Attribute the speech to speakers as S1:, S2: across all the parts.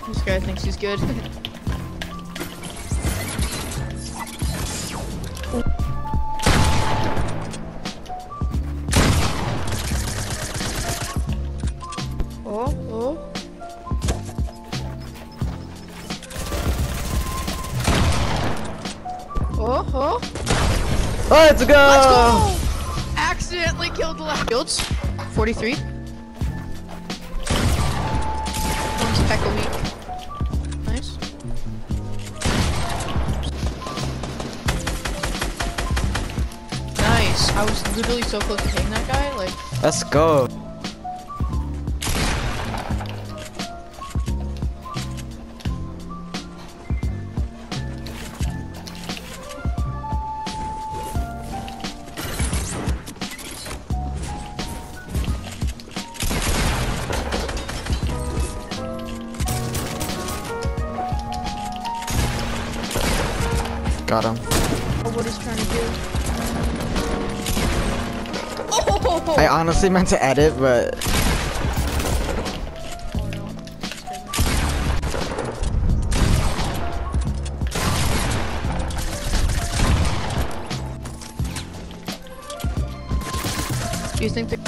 S1: This guy thinks he's good. Oh.
S2: Let's go!
S1: Let's go! Accidentally killed the last fields. 43. One's Pekka weak. Nice. Nice. I was literally so close to hitting that guy. Like.
S2: Let's go. Got him.
S1: Oh, what he's trying to do. Oh!
S2: I honestly meant to edit, but
S1: do you think that?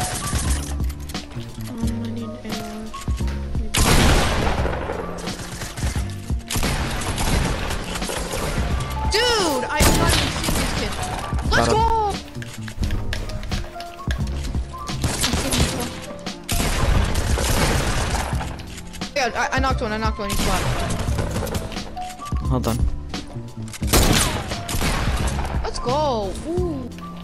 S1: I need ammo. Dude, I'm not even seeing this kid. Let's go! Yeah, I knocked one. He's flat.
S2: hold on.
S1: Let's go. Ooh.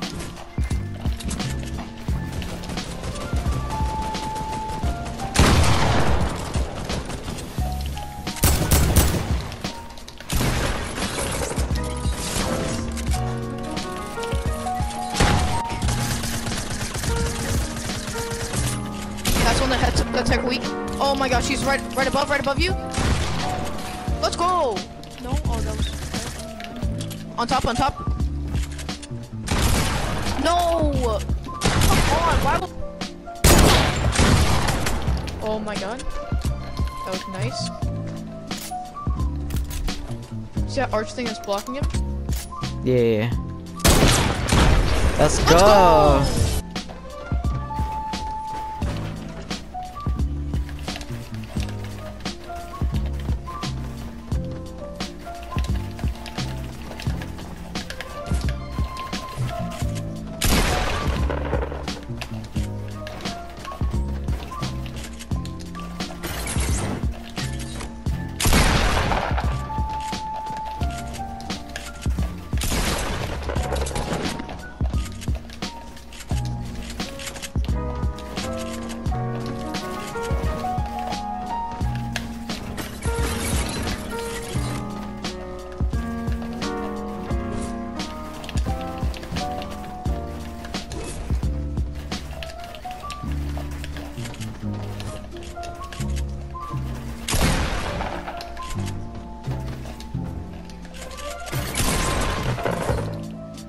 S1: That's one that's like weak. Oh my gosh, he's right above you. Let's go. No, oh that was on top. No. Come on, why? Oh my god, that was nice. See that arch thing that's blocking him?
S2: Yeah. Let's
S1: Let's go.